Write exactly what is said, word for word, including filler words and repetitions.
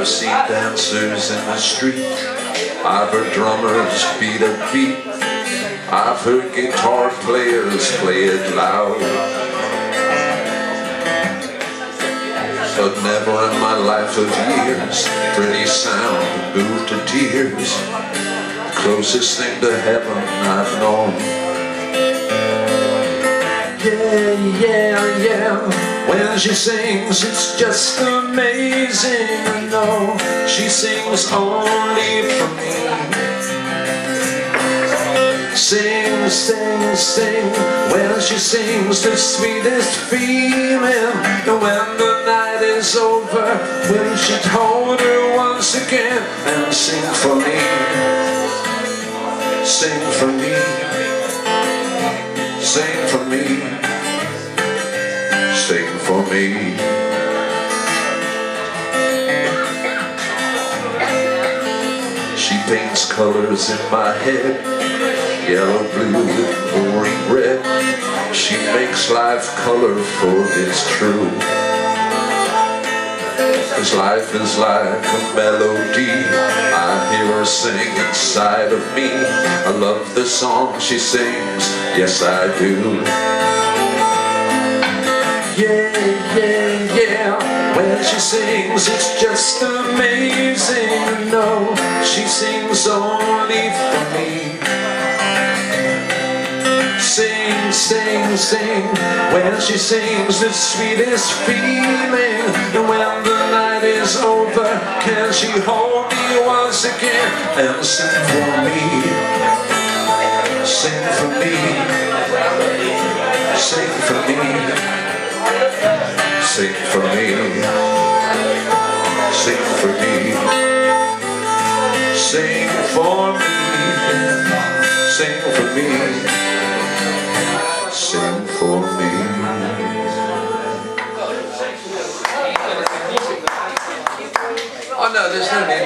I've seen dancers in the street, I've heard drummers beat a beat, I've heard guitar players play it loud, but never in my life of years pretty sound moved to tears. The closest thing to heaven I've known. Yeah, yeah, yeah, when she sings it's just amazing. I know she sings only for me. Sing, sing, sing, when she sings the sweetest feeling. And when the night is over, will she hold her once again and sing for me? Sing for me, sing for me, sing for me. She paints colors in my head, yellow, blue, and orange, red. She makes life colorful, it's true. 'Cause life is like a melody, I hear her sing inside of me. I love the song she sings, yes I do. Yeah, yeah, yeah, when she sings it's just amazing. No, she sings only for me. Sing, sing, sing, when she sings the sweetest feeling. And when the night is over, can she hold me once again and sing for me? Sing for me, sing for me, sing for me, sing for me, sing for me, sing for me, sing for me. Oh no, there's no name.